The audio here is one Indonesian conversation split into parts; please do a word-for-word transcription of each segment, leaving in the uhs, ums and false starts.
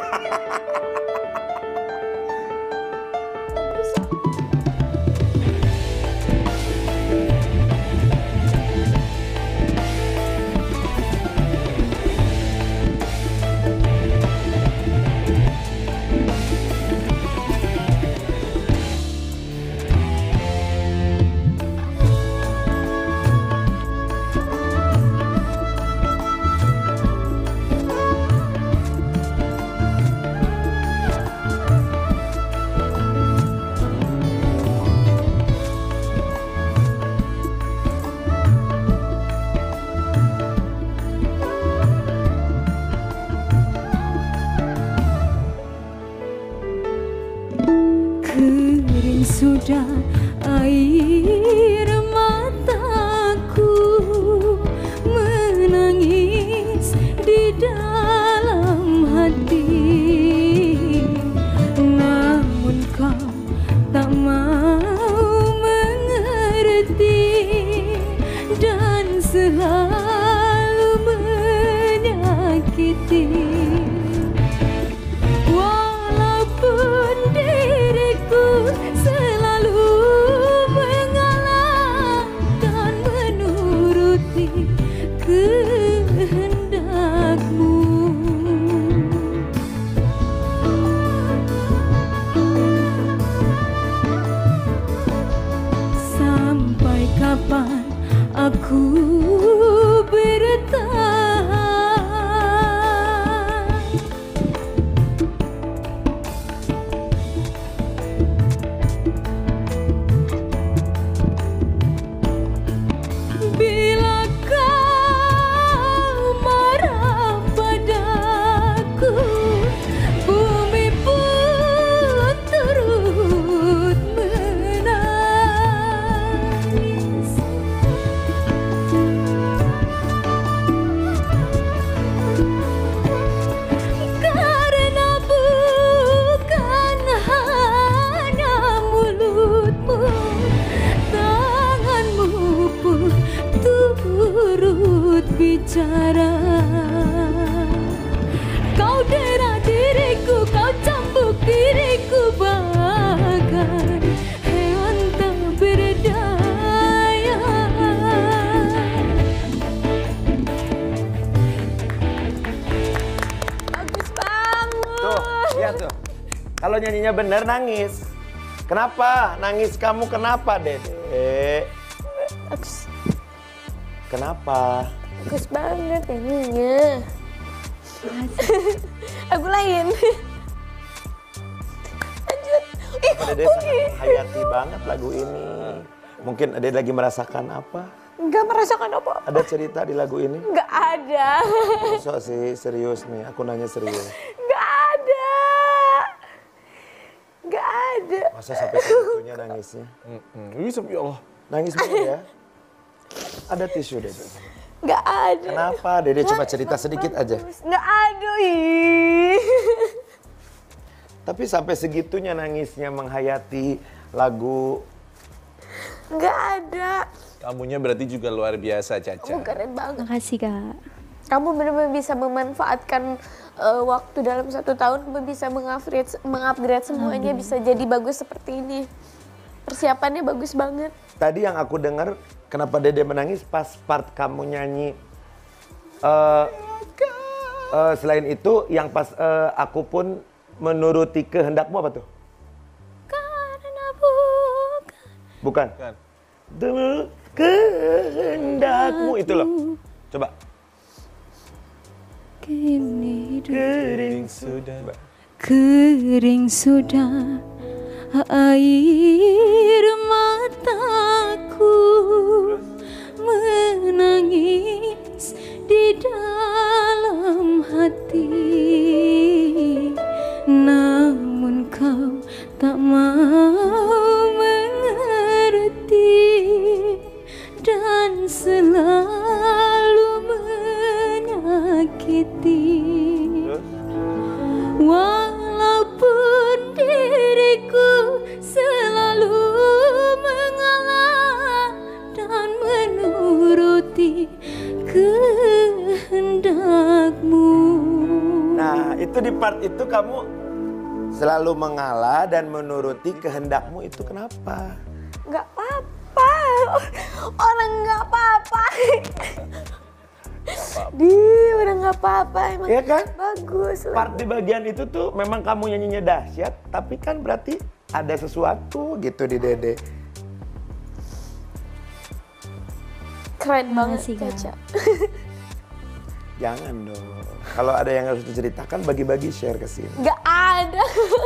Kering sudah air mataku, menangis di dalam hati. Namun kau tak mau mengerti dan selalu menyakiti. Walaupun diriku selalu mengalah dan menuruti kehendakmu. Sampai kapan aku bertahan? Bila kau marah padaku, bumi pun turut menangis. Karena bukan hanya mulutmu, tanganmu pun turut bicara. Kau dera diriku, kau cambuk diriku bagai hewan tak berdaya. Bagus banget. Tuh, lihat tuh. Kalau nyanyinya bener nangis. Kenapa? Nangis kamu kenapa, Dede? Bagus, Kenapa? bagus banget nyanyinya. Lagu lain. Lanjut. Ih, Dede sangat menghayati banget lagu ini. Mungkin Dede lagi merasakan apa? nggak merasakan apa-apa. Ada cerita di lagu ini? Nggak ada. Masa sih serius nih, aku nanya serius. Nggak ada. Nggak ada. Masa sampai segitunya nangisnya? Ini ya Allah. Nangis banget ya? Ada tisu, Dede? Nggak ada. Kenapa? Dede coba cerita sedikit aja. Nggak ada. Ih. Tapi sampai segitunya nangisnya menghayati lagu. Nggak ada. Kamunya berarti juga luar biasa, Caca. Kamu keren banget. Makasih Kak. Kamu benar-benar bisa memanfaatkan uh, waktu dalam satu tahun. Kamu bisa mengupgrade, mengupgrade semuanya. Bisa jadi bagus seperti ini. Persiapannya bagus banget. Tadi yang aku dengar, kenapa Dede menangis pas part kamu nyanyi. Uh, uh, selain itu, yang pas uh, aku pun menuruti kehendakmu apa tuh? Karena bukan. Bukan? Bukan. Demi kehendakmu itu loh. Coba. Kini Kering sudah. kering sudah air mataku, menangis di dalam hati. Namun kau tak mau mengerti dan selalu menyakiti. Walaupun diriku selalu mengalah dan menuruti kehendak. Itu di part itu kamu selalu mengalah dan menuruti kehendakmu itu kenapa? Nggak apa-apa. Orang nggak apa-apa. Di udah nggak apa-apa emang. Iya kan? Bagus lah. Part di bagian itu tuh memang kamu nyanyinya dahsyat, tapi kan berarti ada sesuatu gitu di Dede. Keren banget Makasih, Kak. Caca. Jangan dong. Kalau ada yang harus diceritakan, bagi-bagi share ke sini. Nggak ada.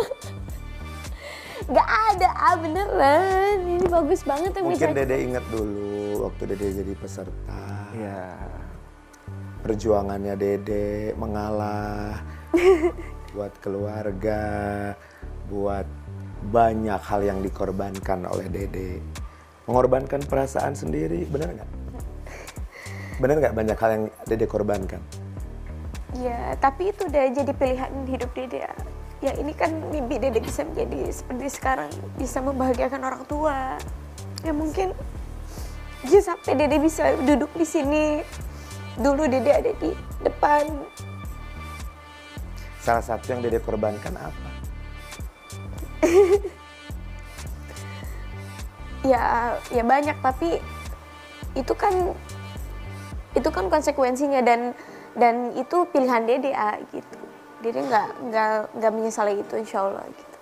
Nggak ada, ah beneran. Ini bagus banget yang Mungkin bisa. Dede ingat dulu waktu Dede jadi peserta. Iya. Perjuangannya Dede mengalah buat keluarga, buat banyak hal yang dikorbankan oleh Dede. Mengorbankan perasaan sendiri, benar nggak? Benar nggak banyak hal yang Dede korbankan? Ya, tapi itu udah jadi pilihan hidup Dede. Ya ini kan mimpi Dede bisa menjadi seperti sekarang, bisa membahagiakan orang tua. Ya mungkin ya sampai Dede bisa duduk di sini. Dulu Dede ada di depan. Salah satu yang Dede korbankan apa? Ya, ya banyak, tapi itu kan itu kan konsekuensinya dan dan itu pilihan Dede ah, gitu. Dede nggak nggak nggak menyesali itu, insya Allah gitu.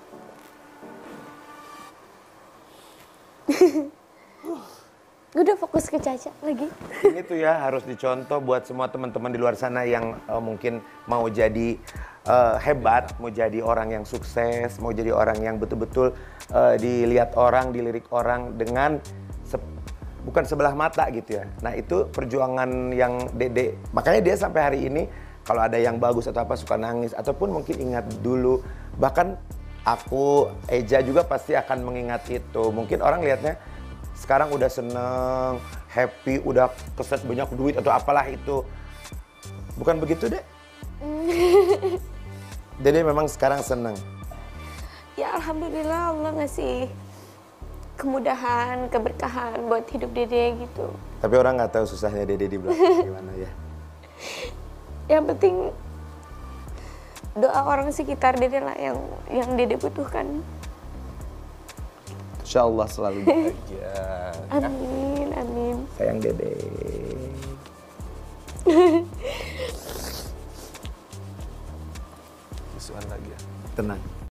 Udah fokus ke Caca lagi. Ini tuh ya harus dicontoh buat semua teman-teman di luar sana yang uh, mungkin mau jadi uh, hebat, mau jadi orang yang sukses, mau jadi orang yang betul-betul uh, dilihat orang, dilirik orang dengan se- bukan sebelah mata gitu ya. Nah itu perjuangan yang Dede, makanya dia sampai hari ini kalau ada yang bagus atau apa suka nangis ataupun mungkin ingat dulu. Bahkan aku, Eja juga pasti akan mengingat itu. Mungkin orang lihatnya sekarang udah seneng, happy, udah keset banyak duit atau apalah itu. Bukan begitu, Dek? Dede memang sekarang seneng. Ya alhamdulillah Allah ngasih kemudahan, keberkahan buat hidup Dede gitu. Tapi orang nggak tahu susahnya Dede di belakang gimana ya. Yang penting doa orang sekitar Dede lah yang yang Dede butuhkan. Insya Allah selalu bahagia. Amin, amin. Sayang Dede. Susuan lagi ya. Tenang.